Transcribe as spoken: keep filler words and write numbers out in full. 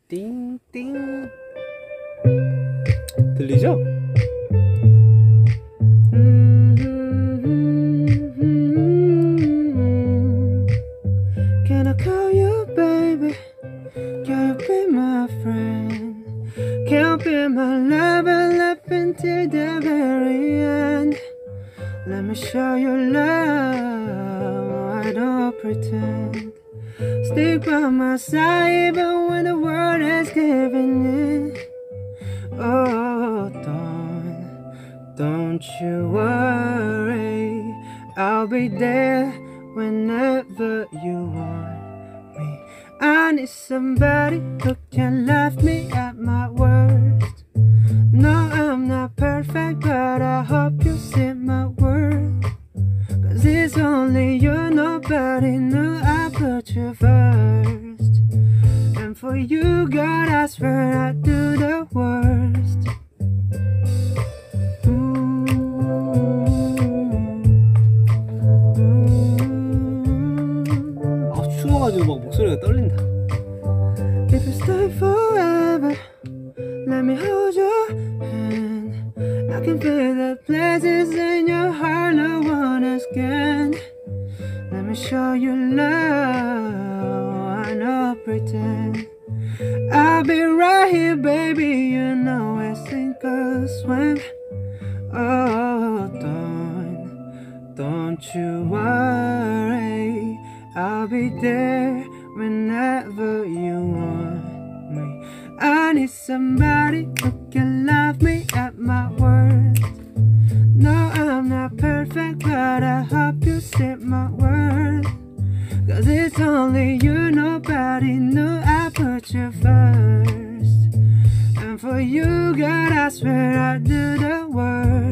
띵띵. 들리죠? Can I call you baby? Can you be my friend? Can you be my lover, love until the very end? Let me show you love, I don't pretend. Stick by my side even when the world is giving in. Oh, don't, don't you worry, I'll be there whenever you want me. I need somebody who can love me at my worst. No, I'm not perfect, but I hope you see my worth. Cause it's only you, nobody knew I put you first. And for you, God, I swear I'd do the worst. Ooh, ooh. 아, 추워가지고 막 목소리가 떨린다. If you stay forever, let me hold your hand. I can feel the places in your heart no one else can. Let me show you love, I don't pretend. I'll be right here, baby, you know I sink or swim. Oh, don't, don't you worry, I'll be there whenever you want me. I need somebody who can love me at my worst. No, I'm not perfect, but I hope you see my worth. Cause it's only you, nobody knew I put you first. And for you, God, I swear I'd do the worst.